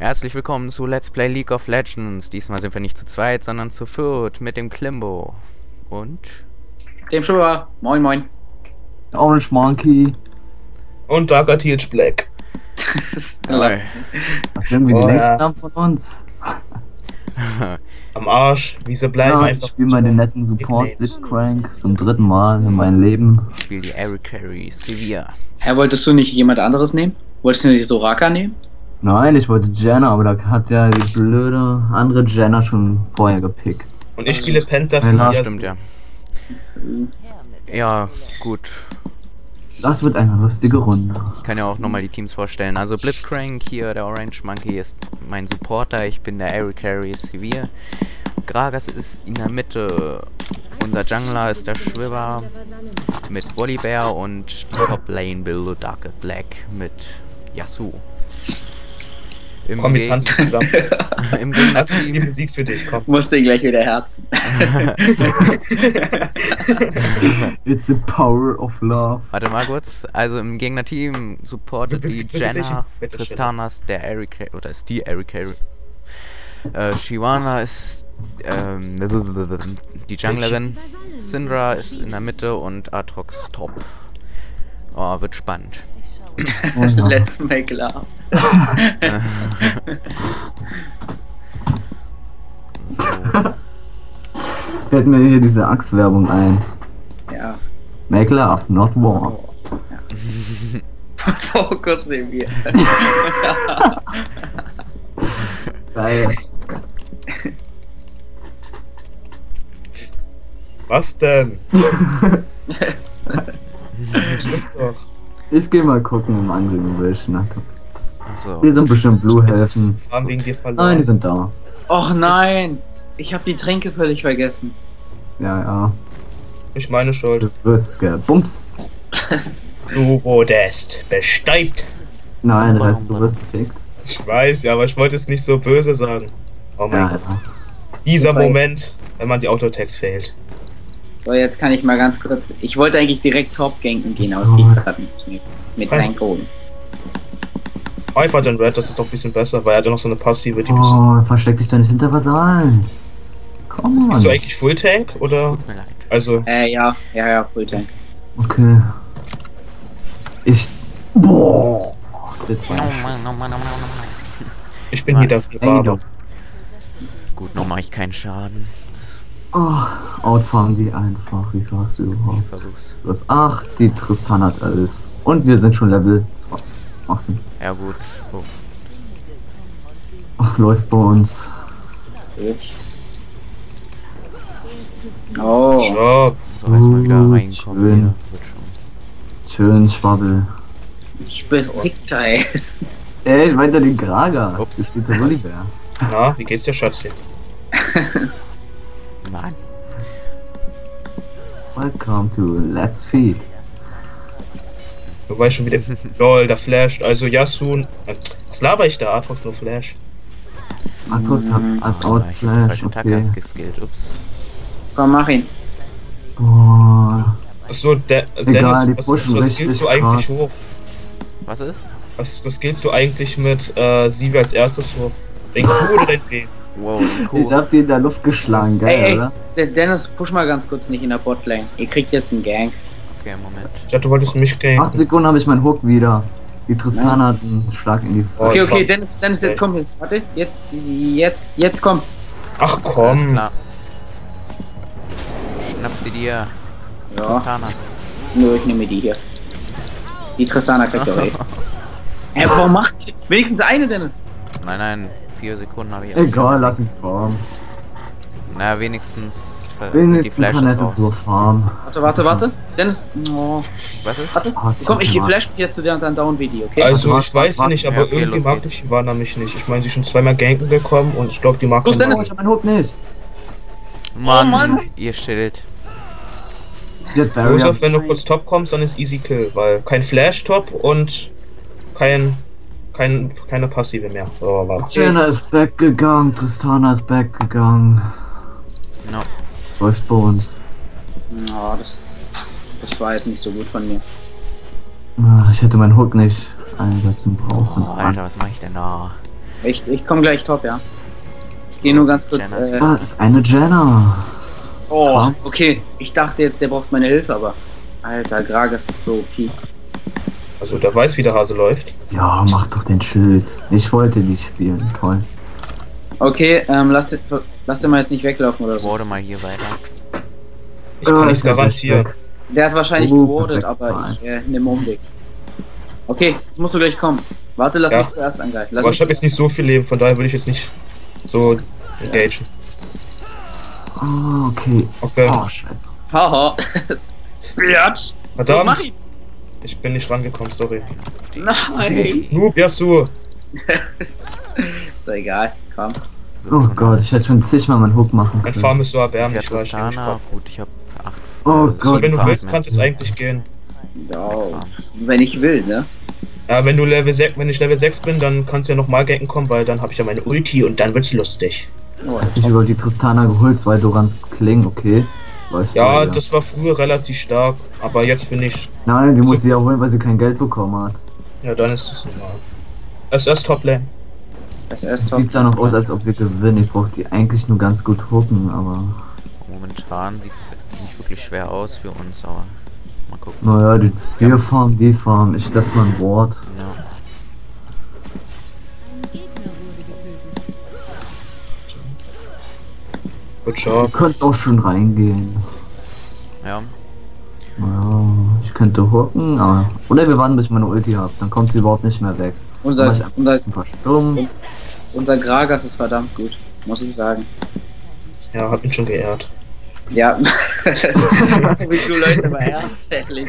Herzlich willkommen zu Let's Play League of Legends. Diesmal sind wir nicht zu zweit, sondern zu viert mit dem Klimbo. Und? Dem Schuher. Moin, moin. Orange Monkey. Und Darker Teach Black. Das ist irgendwie die nächsten Namen von uns. Am Arsch, wie sie bleiben Ja, ich einfach. spiele meine netten Support Blitzcrank zum 3. Mal in meinem Leben. Ich spiele die Eric Carey Severe. Herr, wolltest du nicht jemand anderes nehmen? Wolltest du nicht Soraka nehmen? Nein, ich wollte Jenna, aber da hat ja die blöde andere Jenna schon vorher gepickt. Und ich spiele Penta Ja, für das Stimmt, ja. Ja, gut. Das wird eine lustige Runde. Ich kann ja auch nochmal die Teams vorstellen. Also Blitzcrank hier, der Orange Monkey ist mein Supporter. Ich bin der Eric Carey Severe. Gragas ist in der Mitte. Unser Jungler ist der Schwibber mit Volibear und die Top Lane bildet Darker Black mit Yasuo. Komm, wir tanzen zusammen. Im Die Gegnerteam. Musik für dich, komm. Musste gleich wieder herzen. It's the power of love. Warte mal kurz. Also im Gegnerteam supportet die Jenna, Tristanas der Eric Carey, oder ist die Eric Carey. Shyvana ist die Junglerin. Syndra ist in der Mitte und Aatrox top. Oh, wird spannend. Oh, ja. Let's make love. Fällt mir hier diese Axt-Werbung ein. Ja. Make love, not war. Fokus nehmen wir. Geil. Was denn? Yes. Stimmt doch. Ich geh mal gucken im anderen Vision. Achso. Hier sind bestimmt Blue-Helfen. Haben wegen dir Nein, die verloren. sind da. Och nein. Ich habe die Tränke völlig vergessen. Ja, ja. Nicht meine Schuld. Du wirst gebumst. Du wurdest bestäubt. Nein, das heißt, du wirst gefickt. Ich weiß, ja, aber ich wollte es nicht so böse sagen. Oh mein Ja, Gott. ja. Dieser Moment, wenn man die Autotext fehlt. So, jetzt kann ich mal ganz kurz. Ich wollte eigentlich direkt top ganken gehen, aber es So. geht gerade nicht. Mit Reinkoden. Einfach den Red, das ist doch ein bisschen besser, weil er hat ja noch so eine passive, die bisschen. Oh, versteck dich doch nicht hinter Vasallen. Komm Bist du on. eigentlich Full Tank oder? Tut mir leid. Also, Ja, Full Tank. Okay. Ich. Boah. Das Oh war Mann, oh Mann, oh Mann, oh Mann. ich bin hier dafür Ey, Barber. doch. Gut, noch mache ich keinen Schaden. Oh, outfarmen die einfach. Wie viel hast du Ich überhaupt? versuch's. Du hast 8, die Tristan hat 11. Und wir sind schon Level 18. Ja gut. Oh. Ach, läuft bei uns. Oh. Job. So, erstmal wieder Gut, reinkommen schön. hier. Wird schon. Schön Schwabbel. Ich bin Fickzeit. Ey, weiter die Graga. Ups. Das spielt der Wollibear. Na, wie geht's dir, Schatzi? Nein. Welcome to Let's Feed. Du weißt schon wieder. Lol, da flasht. Also Yasun. Was laber ich da? Atrox nur Flash. Atrox hat als Ich hab die Outflash, falsche Attacke okay. geskillt. Ups. Komm, mach ihn. Boah. Achso, Egal, die Dennis, pushen was richtig skillst du eigentlich krass. hoch? Was ist? Was skillst du eigentlich mit Sivi als erstes hoch? Dein Q oder dein P? Wow, den Kuh. Ich hab die in der Luft geschlagen, geil, Ey, oder? Dennis, push mal ganz kurz nicht in der Botlane. Ihr kriegt jetzt einen Gang. Okay, Moment. Ich dachte, du wolltest mich 8 ganken. Sekunden habe ich meinen Hook wieder. Die Tristana hat einen Schlag in die Oh, Okay, fuck. Dennis, jetzt komm hin. Warte, jetzt komm. Ach Alles komm. klar. Schnapp sie dir. Ja, Tristana. nur ich nehme die hier. Die Tristana kriegt er weg. Hä, warum macht die? Wenigstens eine, Dennis. Nein, 4 Sekunden habe ich. Egal, lass ihn farmen. Na, wenigstens sind die Wenigstens kann er Flashes so raus. nur farmen. Warte. Dennis, oh. Was ist? Warte. Ah, Komm, ich gemacht. flash jetzt zu dir und dann down wie die, okay? Also Warte, ich weiß warte, nicht, aber ja, okay, irgendwie los mag geht's. ich Ivana mich nicht. Ich meine, sie ist schon zweimal ganken gekommen und ich glaube, die mag Los, keinen Dennis. Oh, ich hab meinen Hook nicht. Mann, Mann. ihr Schild. Die hat Barrier. Josef, wenn du kurz Top kommst, dann ist easy kill, weil kein Flash-Top und keine Passive mehr. Oh, warte. Jenna ist back gegangen, Tristana ist back gegangen. No. Läuft bei uns. Oh, das war jetzt nicht so gut von mir. Ah, ich hätte meinen Hook nicht einsetzen brauchen. Oh, Alter, was mache ich denn da? Ich komme gleich top, ja. Ich gehe nur ganz kurz. Jenna ist Ah, ist eine Jenna. Oh, okay. Ich dachte jetzt, der braucht meine Hilfe, aber. Alter, Gragas ist so OP. Also der weiß, wie der Hase läuft. Ja, mach doch den Schild. Ich wollte nicht spielen. Toll. Okay, lass den mal jetzt nicht weglaufen oder so. Warte mal hier weiter. Ich kann nichts ist er gleich garantieren. weg. Der hat wahrscheinlich Oh, gewordet, perfekt, aber ich nehme Umweg. Okay, jetzt musst du gleich kommen. Warte, lass Ja. mich zuerst angreifen. Lass Aber mich ich habe jetzt nicht so viel Leben, von daher würde ich jetzt nicht so engagen. Oh, okay. Okay. Oh, scheiße. Haha. Bitch. Verdammt, Mach ihn. ich bin nicht rangekommen, sorry. Nein. Noob, Yasuo. Ist doch egal. Komm. Oh Gott, ich hätte schon zigmal meinen Hook machen Mein können. Farm ist so Ja, erbärmlich, weil ich nicht Tristana, brauche. gut, ich habe 8. Oh Also, Gott. wenn du Farms willst, mehr. kannst du es eigentlich gehen. Ja, wenn ich will, ne? Ja, wenn ich Level 6 bin, dann kannst du ja nochmal ganken kommen, weil dann habe ich ja meine Ulti und dann wird's lustig. Oh, Ich über die Tristana geholt, weil Dorans Kling, okay. Läuft Ja, weiter. das war früher relativ stark, aber jetzt bin ich. Nein, die muss sie ja holen, weil sie kein Geld bekommen hat. Ja, dann ist das normal. SS Top Lane. das erst top. Sieht da noch aus, als ob wir gewinnen. Ich brauche die eigentlich nur ganz gut hooken, aber. Momentan sieht es nicht wirklich schwer aus für uns, aber mal gucken. Naja, wir farmen, die farmen. Ich setz mal ein Wort. Ja. Good Ihr job. könnt auch schon reingehen. Ja, Naja, ich könnte hooken, aber. Oder wir warten, bis ich meine Ulti habe. Dann kommt sie überhaupt nicht mehr weg. Unser, Dann mach ich unser, ein paar Sturm. unser Gragas ist verdammt gut, muss ich sagen. Ja, hat mich schon geehrt. Ja, wie du Leute beherrschst, ehrlich.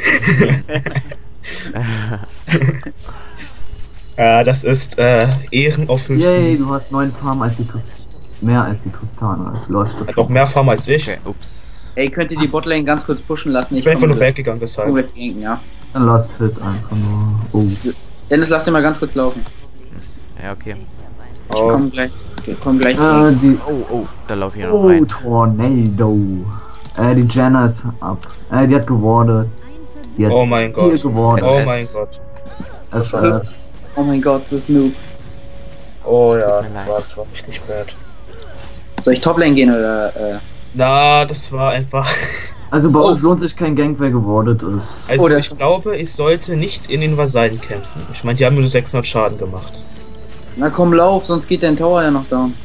Ja, das ist Ehren auf höchstem. Yay, du hast 9 Farm als die mehr als die Tristana. Das läuft doch. Hat noch mehr Farm als ich. okay, ups. Ey, könnt ihr die Was? Botlane ganz kurz pushen lassen? Ich bin einfach nur mit- weggegangen, deshalb. komm mit gegen, ja. Dann Lost Hit einfach nur. Oh. Dennis, lass den mal ganz kurz laufen. Ja, okay. Ich Oh, komm gleich. Okay, komm gleich. gegen. Die. Oh, da laufe ich noch Oh, rein. Tornado. Die Jenna ist ab. Die hat gewordet. Die hat oh mein viel Gott. gewordet. Oh SS. mein Gott. SS. Oh mein Gott, das ist Noob. Oh ja, Tut mir das war richtig bad. Soll ich Toplane gehen oder Na, das war einfach. Also bei Oh. uns lohnt sich kein Gank, wer gewordet ist. Also Oh, der ich glaube, ich sollte nicht in den Vasallen kämpfen. Ich meine, die haben nur 600 Schaden gemacht. Na komm, lauf, sonst geht dein Tower ja noch down.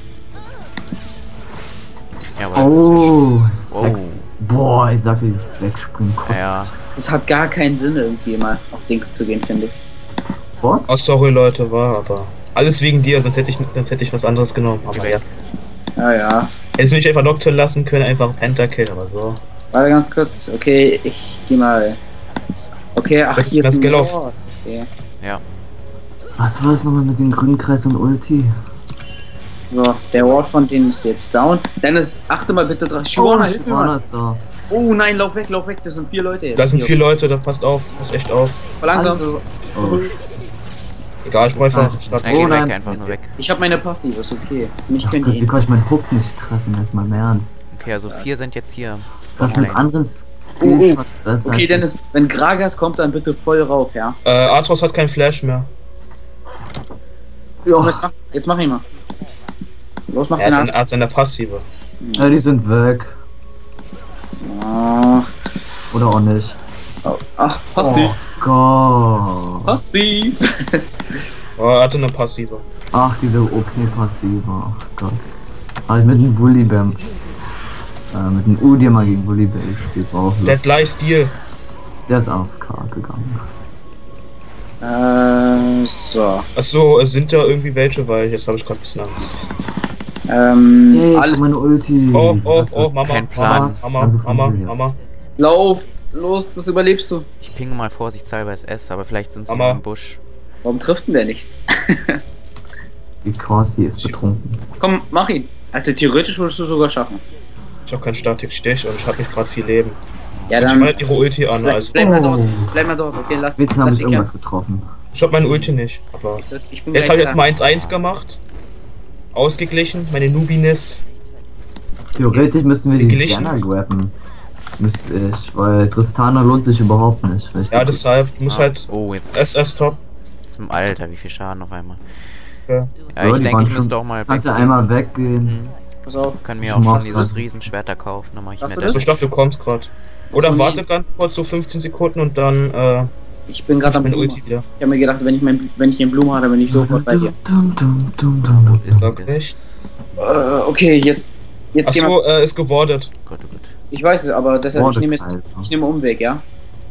Ja, aber Oh, Oh. 6. Boah, ich sagte, dieses Wegspringen kotzt. ja, Das hat gar keinen Sinn, irgendwie mal auf Dings zu gehen, finde ich. What? Oh, sorry Leute, war aber. Alles wegen dir, sonst hätte ich was anderes genommen. Aber jetzt. Ja, ja. Hättest du mich einfach Nocturne lassen können, einfach Pentakill, aber so. Warte ganz kurz. Okay, ich geh mal. Okay, ach, Setz hier das ist ein Skill auf. Ward. Okay. ja. Was war das nochmal mit dem grünen Kreis und Ulti? So, der Ward von denen ist jetzt down. Dennis, achte mal bitte drauf. Shyvana, hilf mir Shyvana mal. ist da. Oh nein, lauf weg, das sind 4 Leute jetzt. Da sind Hier. 4 Leute, da passt auf, passt echt auf. Langsam. Oh. Egal, ich brauche einfach Ah. Stadt. Er geht nein. weg, einfach nur weg. Ich habe meine Passive, ist okay. Mich Ach könnt Gott, ihr wie kann ich meinen Hook nicht treffen? Jetzt mal im Ernst. Okay, also 4 sind jetzt hier. Das mit Lane. anderen Oh, oh. Skillshots besser. Okay, als- Dennis, wenn Gragas kommt, dann bitte voll rauf, ja? Arthros hat keinen Flash mehr. Komm, Ja, jetzt mach ihn mal. Los, mach Er den hat, ab. er hat seine Passive. ja, die sind weg. Oh. Oder auch nicht. Oh. Ach, Passiv. Oh Gott. Passiv. Oh, er hatte eine Passive. Ach, diese OP-Passive. Ach Gott. Hab ich mit dem Bullybam. Mit dem Udir mal gegen Bullybam gespielt. War auch Der hat lustig. gleich Stil. Der ist AFK gegangen. So. Achso, es sind ja irgendwie welche, weil jetzt habe ich gerade ein bisschen Angst. Yay, ich Alle, hab meine Ulti. Oh, oh, Das oh, wird Mama, kein Plan. Mama, Also Mama, von hier. Mama. lauf, los, das überlebst du. Ich pinge mal vorsichtshalber SS, aber vielleicht sind sie Mama. im Busch. Warum trifft denn der nichts? Die Corsi ist betrunken. Komm, mach ihn. Also theoretisch würdest du sogar schaffen. Ich habe keinen Statik-Stich und ich habe nicht gerade viel Leben. Ja, Und ich dann meine ihre Ulti an, also. bleib mal dort. Oh. Bleib mal dort. Okay, lass Jetzt habe lass ich die irgendwas kämpfen. getroffen. Ich habe meine Ulti nicht, aber. Ich bin Jetzt gleich habe ich jetzt da. mal 1-1 gemacht. Ausgeglichen, meine Nubiness. Theoretisch müssten wir die Glichen. Diana grabben. Müsste ich, weil Tristana lohnt sich überhaupt nicht. Weil ich Ja, die- deshalb, du musst Ah, halt oh, jetzt SS top. zum Alter, wie viel Schaden auf einmal. Okay. Ja, Ja, ich die denke, waren ich müsste schon- auch mal Kannst ja weggehen. einmal weggehen. Mhm. Pass auf. Kann mir Ich auch schon mach dieses was. Riesenschwerter kaufen, dann mache ich Hast mir du das. So, ich dachte, du kommst gerade. Oder Achso, nee. warte ganz kurz so 15 Sekunden und dann Ich bin gerade am mein Blumen. Ulti wieder. Ich habe mir gedacht, wenn ich den Blumen habe, bin ich sofort bei dir. Ist Sag das? ich. Okay, jetzt gehen wir. Achso, ist gewordet. Gott, oh Gott. Ich weiß es, aber deshalb, ich nehme Mordecai. Umweg, ja?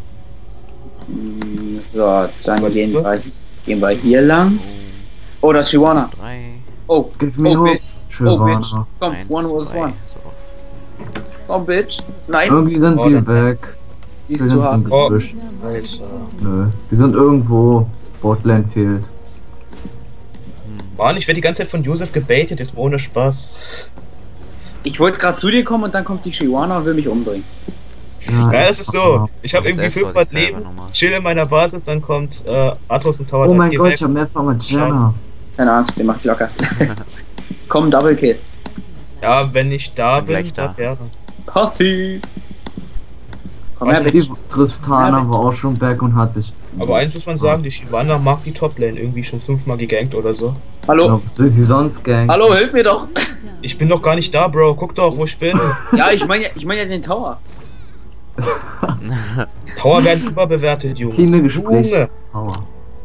So, dann gehen wir hier lang. Oh, das ist Shyvana. 3, Oh, Give me oh, hope. bitch. Oh, bitch. Shyvana. Komm, 1, one was 2. one. So. Komm, bitch. Nein, Irgendwie sind Oh, die dann- weg. die Die ist zu sind hart. im Oh. Gebüsch. Alter. Nö. Die sind irgendwo. Botlane fehlt. Mann, ich werde die ganze Zeit von Josef gebaitet, ist ohne Spaß. Ich wollte gerade zu dir kommen und dann kommt die Shyvana und will mich umbringen. Ja, das ist so. Ich habe Das irgendwie ist vor 500 sich selber Leben, nochmal. chill in meiner Basis, dann kommt Atrox und Tower. Oh dann mein geh Gott, weg. ich hab mehrfach mit Jenna. Keine Angst, den macht locker. Komm, Double Kill. Ja, wenn ich da Bin bin, gleich da. was wäre? Passiv. Komm Also her, Die bitch. Tristana war auch schon back und hat sich. Aber eins muss man sagen, die Shyvana mag die Toplane irgendwie schon 5-mal gegankt oder so. Hallo? Ja, was will sie sonst gang? Hallo, hilf mir doch. Ich bin doch gar nicht da, Bro. Guck doch, wo ich bin. Ja, ich meine ja den Tower. Tower werden überbewertet, Junge. Teamgespräch. Junge. Power.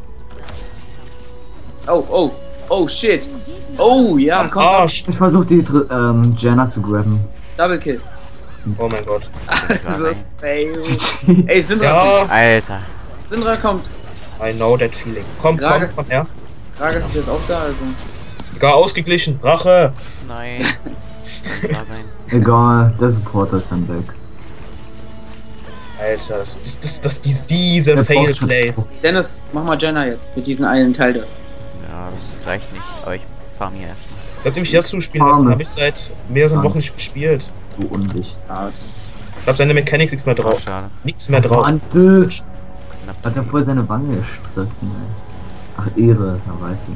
Oh, shit. Oh, ja, Am komm. Arsch. Ich versuche die Jenna zu grabben. Double Kill. Oh mein Gott. So fail. Ey, Syndra Ja, kommt. Alter. Syndra kommt. I know that feeling. Komm, Gerade- komm her. Gragas ist jetzt auch da, also. Gar ausgeglichen. Rache. Nein. Kann klar sein. Egal, der Supporter ist dann weg. Alter, diese Der Fail braucht schon- Plays. Dennis, mach mal Jenna jetzt. Mit diesem einen Teil da. Ja, das reicht nicht. Aber ich farm hier erstmal. Ich hab nämlich Yasu spielen lassen, Armes. habe ich seit mehreren Wochen nicht gespielt. So undicht. Ja, Ich hab seine Mechanics nichts mehr Oh, drauf. schade. Nichts mehr Was war drauf. an das? Knapp. Hat er voll seine Wange gestriffen, ey. Ach, Ehre, ist er weiblich.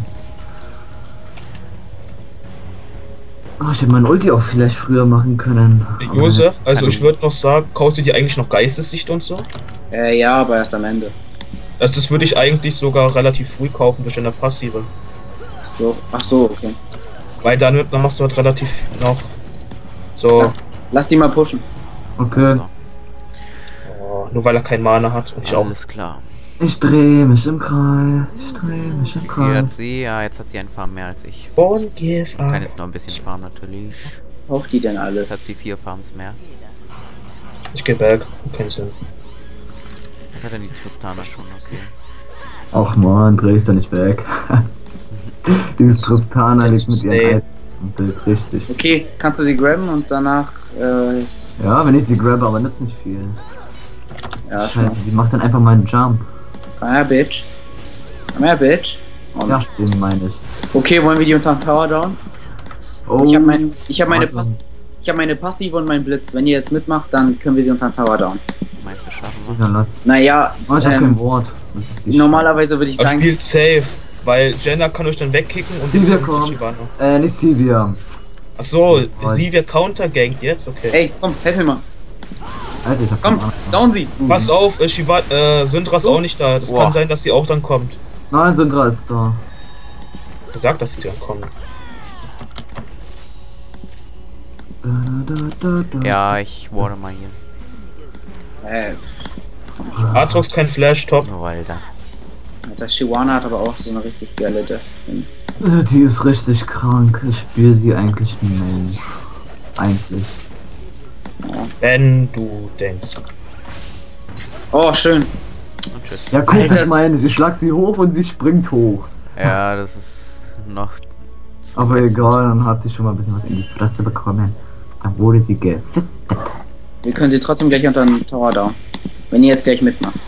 Oh, ich hätte mein Ulti auch vielleicht früher machen können. aber Josef, also Hallo. ich würde noch sagen, kaufst du dir eigentlich noch Geistessicht und so? ja, aber erst am Ende. Also das würde ich eigentlich sogar relativ früh kaufen durch eine Passive. So, ach so, okay. Weil dann machst du halt relativ noch so, Lass die mal pushen. Okay, nur weil er kein Mana hat und ich auch. Alles klar. ich drehe mich im Kreis. Ich drehe mich im Sie Kreis. hat sie, ja, jetzt hat sie einen Farm mehr als ich. Don't give Ich kann up. jetzt noch ein bisschen farmen natürlich. Braucht die denn alles? Jetzt hat sie 4 Farms mehr. Ich geh back, keinen Sinn. Was hat denn die Tristana schon? Okay. Ach man, dreh ich da nicht weg. Dieses Tristana liegt mit Stay. ihren alten Bild richtig. Okay, kannst du sie grabben und danach, Ja, wenn ich sie grabbe, aber nützt nicht viel. ja, Scheiße, schon. die macht dann einfach mal einen Jump. Komm her, Bitch. Komm her, Bitch. Und Ja, den meine ich. okay, wollen wir die unter den Tower down? Oh, Ich habe meine warte. Passive und meinen Blitz. Wenn ihr jetzt mitmacht, dann können wir sie unter den Tower down. Meinst du, schaffen wir? Dann lass. Naja, Oh, ich hab kein Wort. Das ist die normalerweise würde ich Aber sagen, spielt safe, weil Jenna kann euch dann wegkicken und Sivir wir kommt. Shyvana. Nicht Sivir. Achso, Oh, Sivir countergankt jetzt, okay. ey, komm, helf mir mal. Alter, ich hab Komm, keine Ahnung. down sie. Pass auf, Syndra ist auch nicht da. Das Boah. kann sein, dass sie auch dann kommt. Nein, Syndra ist da. Gesagt, dass sie dann kommt. Ja, ich warte mal hier. Atrox kein Flash-Top. Oh, Alter. Der Shyvana hat aber auch so eine richtig geile Death. Also, die ist richtig krank. Ich spiele sie eigentlich nicht. Eigentlich. Wenn du denkst. Oh, schön. Und tschüss. Ja, guck, Alter. das meine ich. Ich schlag sie hoch und sie springt hoch. Ja, das ist noch zu Aber ätzend. egal, dann hat sie schon mal ein bisschen was in die Fresse bekommen. Dann wurde sie gefistet. Wir können sie trotzdem gleich unter den Tower down. Wenn ihr jetzt gleich mitmacht.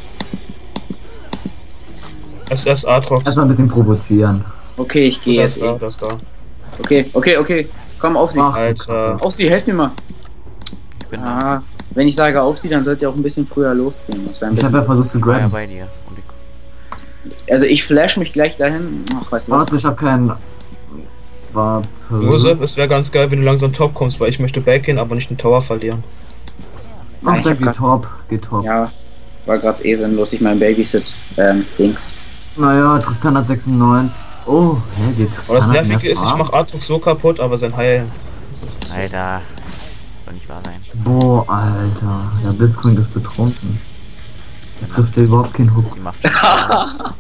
SS Atrox. Erstmal ein bisschen provozieren. Okay, ich gehe Das jetzt. da, das da. Okay. Komm, auf sie. Ach, Alter. Auf sie, helft mir mal. Ich bin da. Ah, wenn ich sage auf sie, dann sollt ihr auch ein bisschen früher losgehen. Das wäre ein Ich habe bisschen. ja versucht zu Ich war ja grabben. bei dir. Und ich Also ich flash mich gleich dahin. Ach, weißt du was? Warte, ich habe keinen. Warte. Josef, es wäre ganz geil, wenn du langsam top kommst, weil ich möchte backgehen, aber nicht den Tower verlieren. Ach, ich da hab geht top. Geht top. Ja, war gerade eh sinnlos. Ich mein Babysit Dings. Naja, Tristan hat 96. Oh, hä, geht Aber das Nervige ist, ich mach Aatrox so kaputt, aber sein Heil... Das ist so. Alter. Soll nicht wahr sein. Boah, Alter. Der Blitzcrank ist betrunken. Da trifft er überhaupt keinen Hook. Sie macht schon Schaden.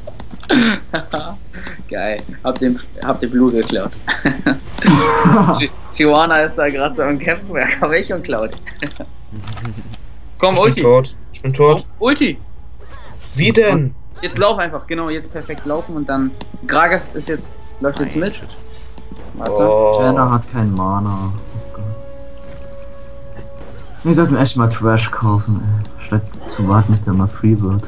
Geil. Habt ihr Blue geklaut. Chihuahua ist da gerade so am Kämpfen, wer kann mich und klaut. Komm, Ich Ulti. bin tot. Ich bin tot. Oh, Ulti. Wie denn? Jetzt lauf einfach, genau, jetzt perfekt laufen und dann. Gragas ist jetzt. Läuft jetzt mit. Warte. Oh. Jenna hat keinen Mana. Oh Gott. Wir sollten echt mal Trash kaufen, ey. Statt zu warten, bis der mal free wird.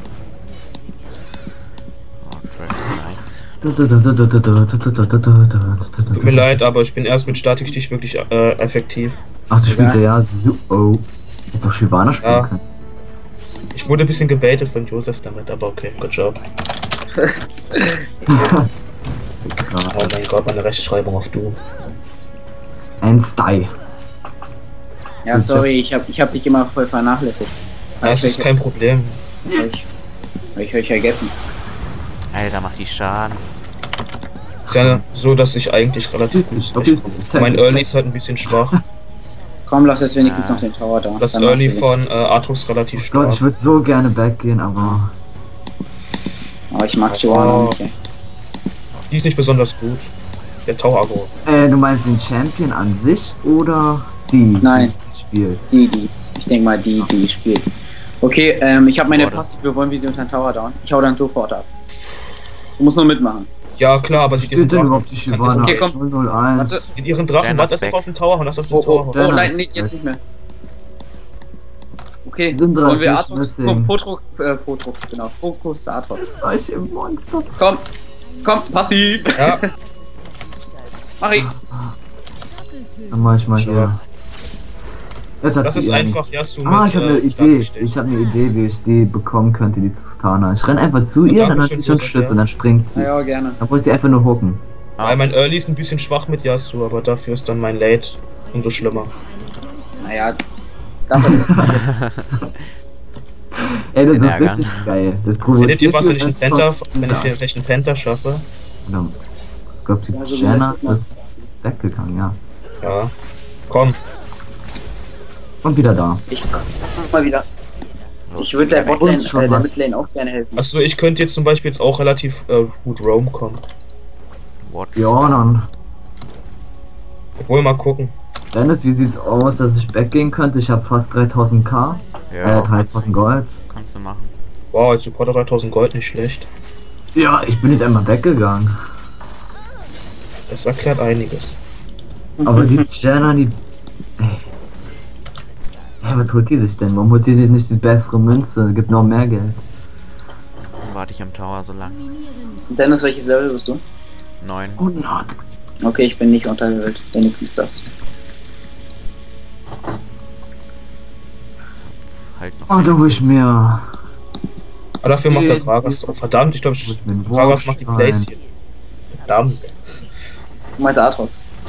Oh, Trash ist nice. Tut mir leid, aber ich bin erst mit Statikstich wirklich effektiv. Ach, du spielst ja so. Oh. Jetzt auch Shyvana spielen Ja. können. Ich wurde ein bisschen gebaitet von Josef damit, aber okay, good job. Oh mein Gott, meine Rechtschreibung auf Du. Ein Style. Ja, sorry, ich hab dich immer voll vernachlässigt. Das ist kein Problem. Hab ich euch vergessen. Alter, macht die Schaden. Ist ja so, dass ich eigentlich relativ mein Early ist halt ein bisschen schwach. Komm, lass jetzt wenigstens Ja. noch den Tower da. Das Dann Early machst du von Aatrox relativ Oh Gott, ich stark. würde so gerne backgehen, aber. den. Aber ich mag Chihuahua nicht, ey. Die ist nicht besonders gut. Der Tau-Agro. Du meinst den Champion an sich oder die? Nein. Die spielt? Die. Ich denke mal, die spielt. Okay, ich habe meine Warte. Passive, wollen wir sie unter den Tower down. Ich hau dann sofort ab. Du musst nur mitmachen. Ja klar, aber sie Steht denn überhaupt die kann Shyvana? Okay, komm. 001. Warte. in ihren Drachen, Jenna's warte erst back. auf den Tower, lass auf den Oh, Tower. oh, Ja, nein, das nee, ist jetzt weg. nicht mehr. Okay, Sind wollen wir 30 Aatrox, missing. Fokus, genau, Fokus Aatrox. Ist euch im Monster. Komm, passiv. Ja, Mach ich. Dann mach ich mal Sure. hier. Jetzt hat das sie ist ihr einfach nicht. Yasuo Ah, mit, ich habe eine Idee. Statikstich. Ich habe eine Idee, wie ich die bekommen könnte, die Tristana. Ich renn einfach zu ihr, dann hat Dankeschön, sie schon Josef, Schlüssel, ja. dann springt sie. Ja, gerne. Dann wollte sie einfach nur hooken. Weil mein Early ist ein bisschen schwach mit Yasuo, aber dafür ist dann mein Late umso schlimmer. Naja, dafür. Ey, das Bisschen ist ärgern. richtig geil. Das Findet provoziert ihr was, wenn mich ich einen einfach Penta, zu wenn ich sagen. vielleicht einen Penta schaffe? Oder, ich glaube, die Ja, so Jenna wie letztes Mal. ist weggegangen, ja. Ja. Komm. Und wieder da. Ich mach mal wieder. Ich würde der Wieder weg. Botlane, Uns schon der was. Midlane auch gerne helfen. Achso, ich könnte jetzt zum Beispiel jetzt auch relativ gut Roam kommen. Watch. Ja, dann. Obwohl, mal gucken. Dennis, wie sieht's aus, dass ich weggehen könnte? Ich habe fast 3000k. Ja, 3000 Gold. kannst du machen. Wow, als Supporter 3000 Gold, nicht schlecht. Ja, ich bin nicht einmal weggegangen. Das erklärt einiges. Aber die Jenna, die. Ey. Hey, was holt die sich denn? Warum holt sie sich nicht die bessere Münze? Gibt noch mehr Geld. Dann warte ich am Tower so lang. Dennis, welches Level bist du? 9. 100. Okay, ich bin nicht unterhöhlt. Wenigstens das. Halt noch. Oh, da hol ich mir. Aber dafür macht der Gragas. Oh, verdammt, ich glaube, Hol ich mir einen Gragas macht die Warstein. Plays hier. Verdammt. Du meinst Aatrox?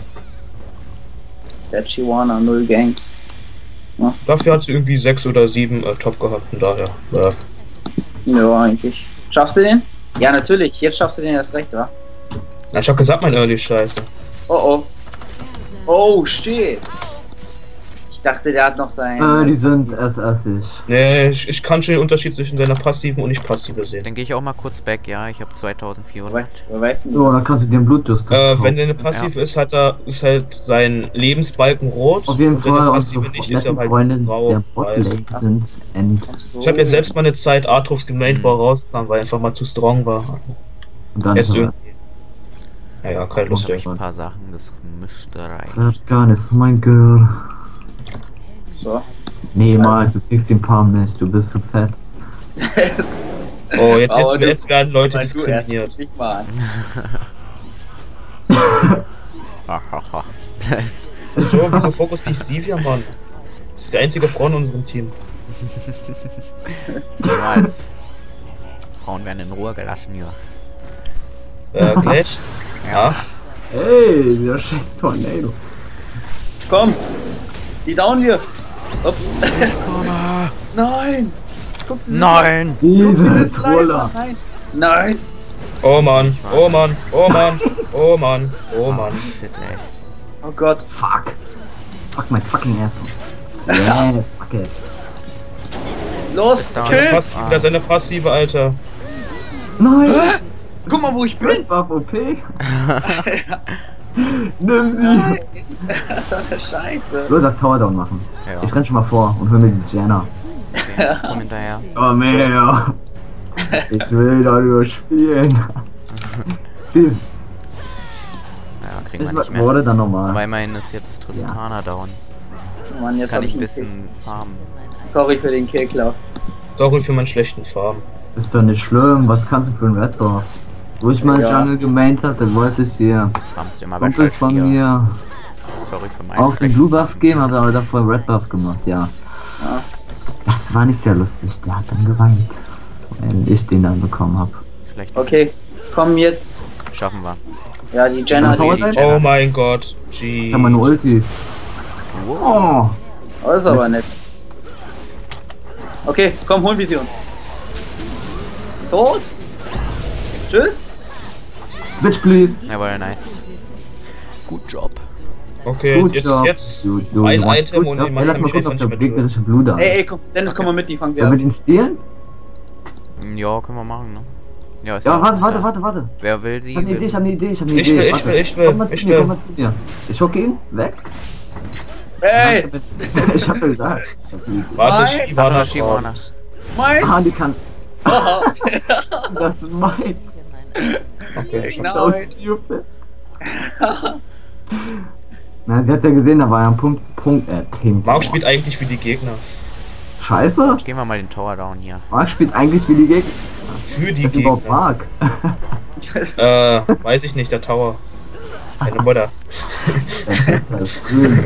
Der Chihuahua, 0 Gangs. Dafür hat sie irgendwie 6 oder 7 Top gehabt, von daher. Ja, eigentlich. Schaffst du den? Ja, natürlich. Jetzt schaffst du den erst recht, wa? Na, ich hab gesagt, mein Early ist scheiße. Oh, oh. Oh, shit. Ich dachte, der hat noch sein... Die sind SS-ig. Nee, ich kann schon den Unterschied zwischen seiner passiven und nicht passive sehen. Dann gehe ich auch mal kurz back, ja. Ich habe 2400. Wer weiß denn So, dann kannst du dir einen Blutdurst Wenn der eine passive ist, ist halt sein Lebensbalken rot. Auf jeden und wenn der Fall, passive unsere nicht, ist er netten halt Freunde grau. der weiß. Botlane sind end. Ich habe jetzt selbst mal eine Zeit Aatrox gemaint, wo er rauskam, weil er einfach mal zu strong war. Und dann Jetzt irgendwie. Naja, keine Jetzt Lust habe mehr. ich ein paar Sachen, das müsste das reichen. hat gar nichts, mein Girl. So. Nee, mal, du kriegst den Palm nicht, du bist zu fett. Oh, jetzt Aber werden Leute Weißt du erst diskriminiert. nicht mal an. Hahaha. So, wieso fokus nicht Sivia, Mann? Das ist die einzige Frau in unserem Team. Niemals. Frauen werden in Ruhe gelassen, ja. Gleich? Ja. Ey, der scheiß Tornado. Komm! Die down wir! Upp. Nein! Guck, Nein! Diese Slide Troller. rein. Nein! Oh Mann, oh Mann, oh Mann, oh Mann, oh Mann. Shit, ey. Oh Gott. Fuck. Fuck my fucking ass. Yes, fuck it. Los, Ist da. kill! Wieder seine Passive, Alter. Nein! Guck mal, wo ich bin! Red Buff OP! Nimm sie! Nein. Scheiße. Los, das Tower Down machen. Ja. Ich renn schon mal vor und hol mir die Janna. Okay, komm hinterher. Oh man! Ich will da nur spielen. Dies, Ja, kriegen wir ich nicht mehr. wurde dann normal. Aber immerhin ist jetzt Tristana down. Oh Mann, Jetzt jetzt kann hab ich ein einen bisschen farmen. Kill. Sorry für den Killklauf. Sorry für meinen schlechten Farm. Ist doch nicht schlimm, was kannst du für einen Red Buff? Wo ich mal Ja. Jungle gemaint hab, dann wollte ich hier Farmst du immer bei Kumpel Scheiß von 4. mir Sorry für meinen auch den schlechten- Blue Buff geben, hab aber davor Red Buff gemacht, ja. Ja. Das war nicht sehr lustig, der hat dann geweint. Weil ich den dann bekommen hab. Vielleicht Okay, komm jetzt. schaffen wir. Ja, die Jenna, Ja, dauert die... ein- Oh mein Gott. Ich hab meine Ulti. Wow. Oh! Oh, ist aber nett. Okay, komm, holen wir sie uns. Tot? Tschüss? Bitch, please! Jawohl, nice. Gut Job. Okay, Gut jetzt, Job. jetzt Du, ein machst Item gut und Job. den Ey, lass mal mich gucken, ob einfach der nicht mehr gegnerische Blue da Ey, ist. ey, komm, Dennis, komm mal mit, die fangen wir Wollen wir an. den stehlen? Ja, können wir machen, ne? Ja, ist Ja, ja- warte. Wer will sie? Ich hab eine Idee, ich hab eine Idee. Ich will, Warte. ich will. Komm mal zu mir, komm mal zu mir. Ich hocke ihn, weg. Ey, Ich hab gesagt. Warte, Nein. Shivana Shivana. kommt. mein... Ah, die kann. Das ist mein. Okay, ich Genau. So stupid. Na, sie hat ja gesehen, da war ja ein Ping. Mark spielt eigentlich für die Gegner. Scheiße. Gehen wir mal den Tower down hier. Mark spielt eigentlich wie die Gegner. Für die Das ist überhaupt Gegner. Mark. Weiß ich nicht, der Tower. Meine Mutter. Das ist grün.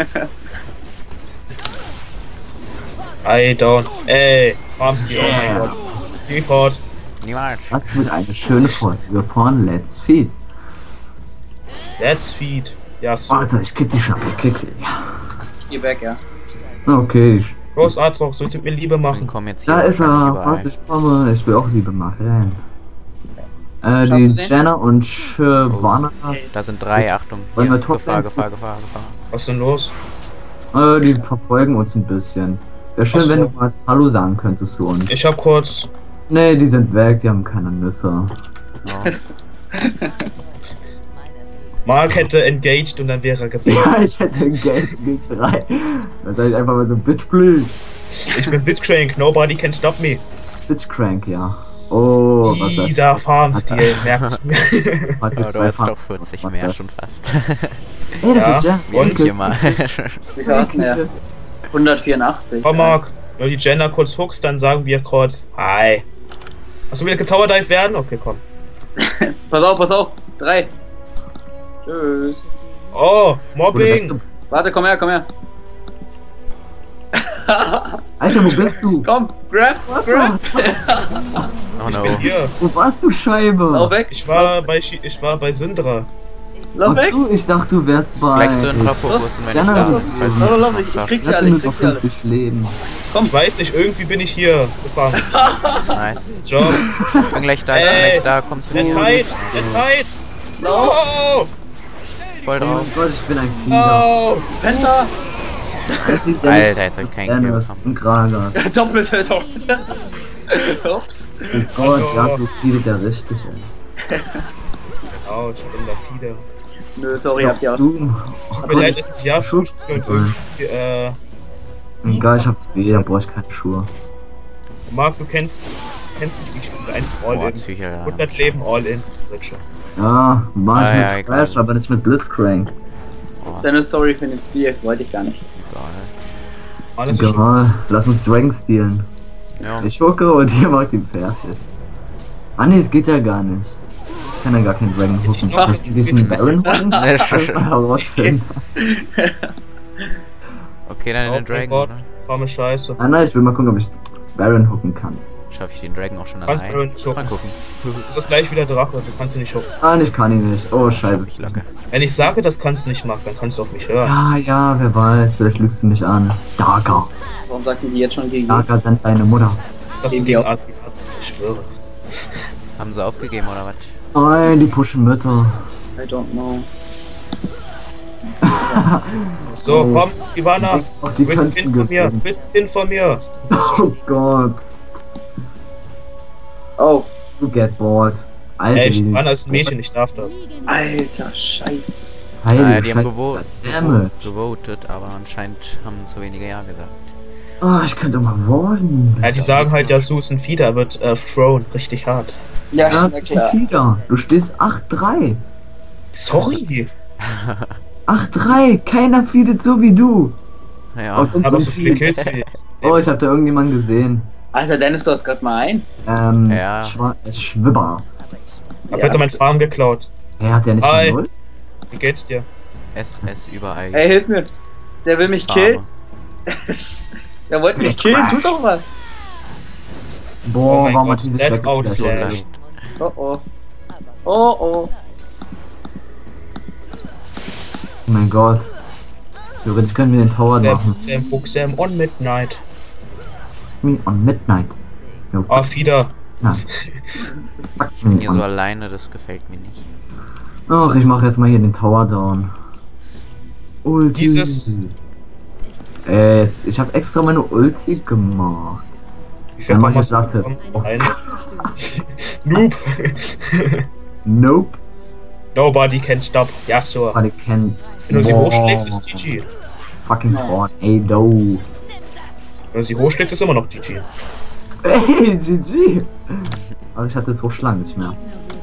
I don't. Ey, Farmstil, oh mein Yeah. Gott. Report. Niemals. Das wird eine schöne Folge von Let's Feed. Let's feed. Ja, so. Warte, ich kick die Schnappe, kick sie. Ja. Geh weg, ja. Okay, ich. Großartig, sollst du mir Liebe Dann machen? kommen jetzt hier Da ist er. wahrscheinlich überall. Warte, ich komme. Ich will auch Liebe machen. Schaffst Die du den? Jenna und Shivana. Da sind 3, Achtung. Wollen Hier, wir Top Gefahr, Lane? Gefahr. Was ist denn los? Die verfolgen uns ein bisschen. Wäre schön, Ach so. wenn du mal Hallo sagen könntest zu uns. Ich hab kurz. Nee, die sind weg, die haben keine Nüsse. Ja. Mark hätte engaged und dann wäre er geblieben. Ja, ich hätte ein Geld gegen 3. Dann sag ich einfach mal so, Bitch, please. Ich bin Bitcrank, nobody can stop me. Bitch crank, ja. Oh, was das? Dieser Farmstil, merkt mir. Hat Aber die du zwei hast doch Farben. 40 Was mehr das? schon fast. Ey, Ja, das ist Jen. und Hier mal. Ja, 184. Komm, Mark, wenn du die Jenna kurz hookst, dann sagen wir kurz Hi. Hast du wieder getowerdived werden? Okay, komm. Pass auf. 3. Tschüss. Oh, Mobbing! Warte, komm her. Alter, wo bist du? Komm, grab. Oh Ich no. bin hier. Wo warst du, Scheibe? Lauf weg. Ich war bei Syndra. Lauf weg. Achso, ich dachte, du wärst bei. Gleich so ein paar fokussen, wenn ich Jenna, da. du- falls Lauf, ich lauf, es ich noch krieg schaffe. sie alle, nur ich krieg noch sie alle. 50 Leben. Ich weiß nicht, irgendwie bin ich hier gefahren. Nice. Job. Bin gleich da, komm zu Net mir. fight! Lauf. Oh! Voll Oh drauf. mein Gott, ich bin ein Flieger. Oh! Penta. Alter, jetzt hab ich keinen Kill Dennis bekommen. und Gragas. Doppelte. Ups. Oh Gott, ja, so viel der richtig, ey. Oh, ich bin der Fieder. Nö, sorry, habt ihr auch. Du. Tut mir leid, dass ich ja so spiele und irgendwie, Egal, ich hab weh, da brauch ich keine Schuhe. Marc, du kennst mich, ich spiele einfach Boah, All-In. Psyche, ja. 100 Leben All-In. Wird schon. Ja, mach Ah, ich ja, mit egal. Flash, aber nicht mit Blitzcrank. Boah, Dennis, sorry für den Stil, wollte ich gar nicht. egal. Alles ist schon. Egal, lass uns Dragon stealen. Ja, Ich hucke und ihr macht ihn fertig. Ah ne, es geht ja gar nicht. Ich kann ja gar keinen Dragon hucken. mach- Ich diesen Baron hucken? Ne, Herausfinden. okay, dann Oh den mein Dragon, Gott, oder? Farme Scheiße. Ah nein, ich will mal gucken, ob ich Baron hucken kann. Schaffe ich den Dragon auch schon Kannst allein? du nicht Mal hucken. gucken. Ist das gleich wieder Drache, du kannst ihn nicht hucken. Ah, ich kann ihn nicht. Oh, scheiße. Ich locker. Wenn ich sage, das kannst du nicht machen, dann kannst du auf mich hören. Ja, ja, wer weiß, vielleicht lügst du mich an. Daga. Warum sagten die jetzt schon gegen Daga sind deine Mutter. Dass du Gehen gegen wir Arzt hast, ich schwöre. Haben sie aufgegeben oder was? Nein, die pushen Mütter. I don't know. So, Oh. komm, Ivana. Ach, die Willst du könnten Pin von mir? gewinnen. Willst du Pin von mir? Oh Gott. Oh, Du get bored. Alter, Ey, wie- Ivana ist ein Mädchen, ich darf das. alter Scheiße. Heilige Die haben Scheiße. Damn. gewotet, aber anscheinend haben zu wenige Ja gesagt. Oh, ich könnte mal worden. Ja, die sagen halt, ja, Susan Fieder wird thrown, richtig hart. Ja, Ja, na das ist klar. Fieder. Du stehst 8-3. Sorry. 8-3. Keiner feedet so wie du. Ja, Aus unserem Aber so viele Team. Kills wie. Oh, ich hab da irgendjemanden gesehen. Alter, Dennis, du hast gerade mal ein. Ja. Schwibber. Hab bitte mein Farm geklaut. Er hat ja nicht Hi. mal 0. Wie geht's dir? SS überall. Ey, hilf mir. Der will mich killen. Der wollte mich killen, tu doch was. Boah, Oh mein warum Gott, hat die sich that weggeflasht? outflash. Oh oh. Oh oh. Oh mein Gott. Theoretisch können wir den Tower machen. Sam Book Sam on Midnight. Me on Midnight. Jo, Ah, Fieder. na. Fuck Ich bin me hier so on. alleine, das gefällt mir nicht. Ach, ich mache jetzt mal hier den Tower down. Ulti. Dieses- Ich habe extra meine Ulti gemacht. Wie Dann mach ich jetzt Farm das hast du jetzt. bekommen? Noob. Nope. Nobody can stop. Ja, so. Alle kennen. Wenn du sie Boah. hochschlägst, ist GG. Fucking Tornado. Wenn du sie hochschlägst, ist immer noch GG. Ey, GG. Aber ich hatte das Hochschlagen nicht mehr.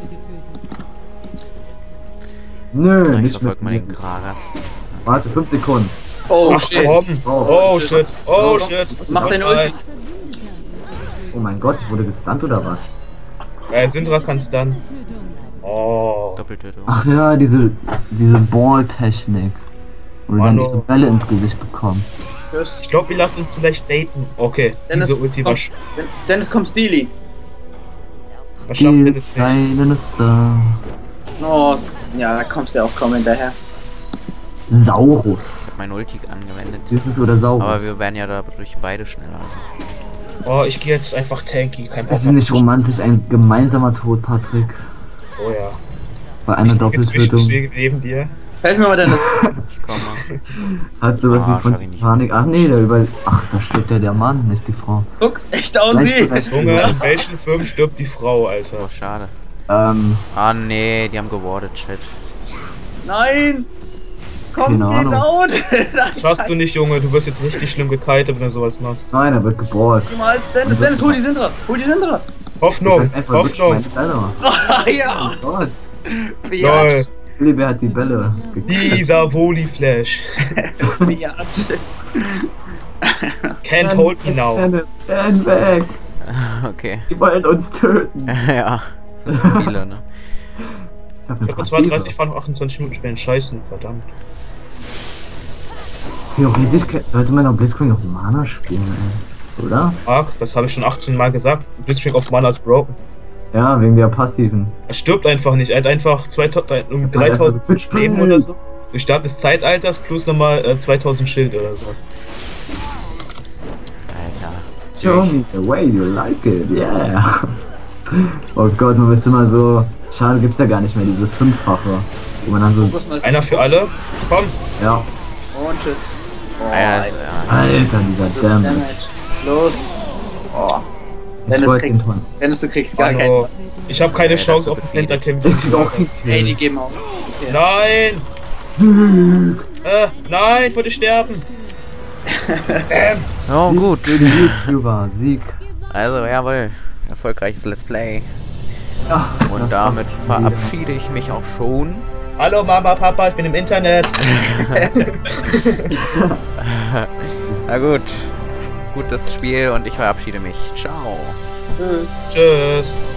Nö, Ich nicht verfolge mal den mit. Gragas. Warte, 5 Sekunden. Oh Ach shit. komm. Oh. Oh shit. Oh shit. Mach deine Ulti. Oh mein Gott, ich wurde gestunt oder was? Sindra kann's dann. Oh. Doppeltötung. Ach ja, diese Ball-Technik. Wo du dann Mano. ihre Bälle ins Gesicht bekommst. Tschüss. Ich glaube, wir lassen uns vielleicht daten. Okay, Dennis, diese Ulti war komm. Dennis, komm, Steely. Was schafft denn das nicht? Deine Nüsse. Oh, ja, da kommst du ja auch kaum hinterher. Saurus. Mein Ulti angewendet. Süßes oder Saurus? Aber wir werden ja dadurch beide schneller. Oh, ich gehe jetzt einfach tanky. Kein Ist es nicht romantisch, ein gemeinsamer Tod, Patrick? Oh ja. Bei einer Ich Doppeltötung. schwege neben dir. Helf mir mal, Dennis. Ich komme. Hast du was Ah, wie von schaff ich nicht. Titanic? Ach nee, Ach, da stirbt ja der Mann, nicht die Frau. Guck, ich down sie. Gleichberechtigung. Junge, in welchen Firmen stirbt die Frau, Alter? Oh, schade. Ähm, Nee, die haben gewardet, Chat. Nein. Komm, Keine geh Ahnung. down. Das hast du nicht, Junge. Du wirst jetzt richtig schlimm gekitet, wenn du sowas machst. nein, er wird gebohrt. Mal, Dennis, Dennis, hol die Sindra. Hol die Sindra. Hoffnung, Einfach wirklich Hoffnung. meine Bälle. Ah, ja. Oh Gott. Lol. Biatch. Philipp hat die Bälle gekriegt. Dieser Voli-Flash. Biatch. Can't hold me now. Dennis, stand back. Okay. Die wollen uns töten. Ja, sind zu viele, ne? Ich hab Ich eine hab nur Passive. 32, fahr noch 28 Minuten spielen. Scheißen, verdammt. Theoretisch sollte man auf Blitzcrank noch Mana spielen, ey. Oder? Mark, das habe ich schon 18 Mal gesagt. Blitzcrank auf Mana ist broken. Ja, wegen der Passiven. Er stirbt einfach nicht. Er hat einfach 2000, um Also 3000 Bitch, Leben oder so. Durch Start des Zeitalters plus nochmal 2000 Schild oder so. Alter. Show me the way you like it, yeah. Oh Gott, man ist immer so. Schade, gibt's ja gar nicht mehr, dieses Fünffache. Wo man dann so. Einer für alle. Komm. Ja. Und tschüss. Oh, Ja, Alter, dieser das Damage. Damage. Los. Oh. Ich Dennis, wollte ihn von. Dennis, du kriegst gar Hallo. keinen. Ich habe keine Ja, Chance das auf ist den befriedigt. Pentakill. Ich auch nicht. Ey, die geben auf. Okay. Nein! Sieg! Nein, ich würde sterben! Oh, Sieg gut. für die YouTuber, Sieg. Also, jawohl. Erfolgreiches Let's Play. Ja, Und damit verabschiede ich mich auch schon. Hallo Mama, Papa, ich bin im Internet. Na gut. Gutes Spiel und ich verabschiede mich. Ciao. Tschüss. Tschüss.